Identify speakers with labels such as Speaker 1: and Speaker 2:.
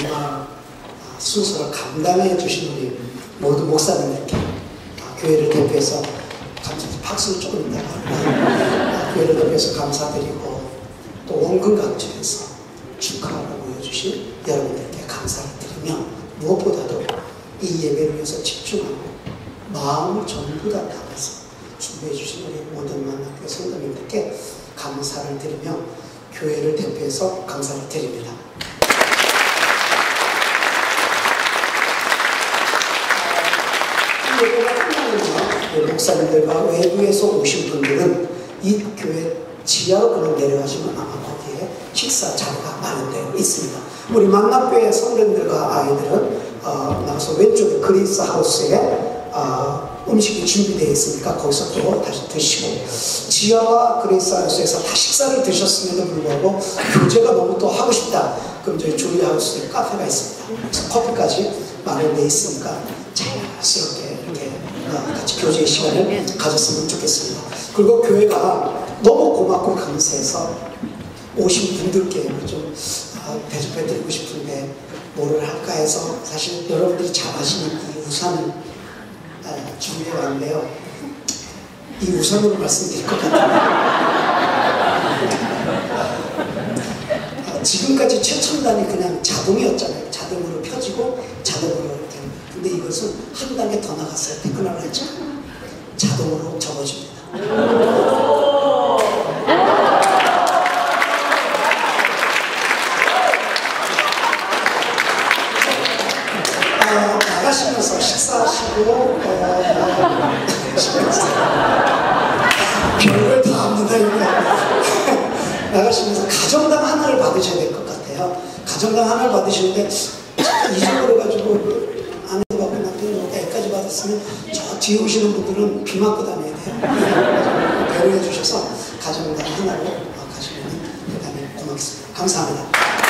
Speaker 1: 정말 순서를 감당해 주신 우리 모두 목사님들께 교회를 대표해서 박수를 조금 이따가 교회를 대표해서 감사드리고 또 원근각지에서 축하를 보여주신 여러분들께 감사를 드리며 무엇보다도 이 예배를 위해서 집중하고 마음을 전부 다 담아서 준비해 주신 우리 모든 만나교회 성도님들께 감사를 드리며 교회를 대표해서 감사를 드립니다. 이 예배가 끝나면요, 목사님들과 외부에서 오신 분들은 이 교회 지하로 그냥 내려가시면 아마 거기에 식사 자리가 마련되어 있습니다. 우리 만나교회 성도님들과 아이들은 나가서 왼쪽에 그리스 하우스에 음식이 준비되어 있으니까 거기서 또 다시 드시고, 지하와 그리스 하우스에서 다 식사를 드셨음에도 불구하고 교제가 너무 또 하고 싶다, 그럼 저희 조리 하우스에 카페가 있습니다. 그래서 커피까지 마련되어 있으니까 자연스럽게 이렇게 같이 교제의 시간을 가졌으면 좋겠습니다. 그리고 교회가 너무 고맙고 감사해서 오신 분들께 좀 대접해드리고 싶은데 뭐를 할까 해서, 사실 여러분들이 잘 아시는 이 우산을 준비해 왔는데요. 이 우산으로 말씀드릴 것 같아요. 지금까지 최첨단이 그냥 자동이었잖아요. 자동으로 펴지고 자동으로 이렇게 합니다. 근데 이것은 한 단계 더 나갔어요. 테크놀로지. 자동으로 접어줍니다. 나가시면서 식사하시고 별걸 다 합니다. 나가시면서 가정당 하나를 받으셔야 될 것 같아요. 가정당 하나를 받으시는데 잊어버려가지고 아내도 받고 남편도 받고 애까지 받았으면 저 뒤에 오시는 분들은 비 맞고 다녀야 돼요. 배려해 주셔서 가정당 하나로 가시면 대단히 고맙습니다. 감사합니다.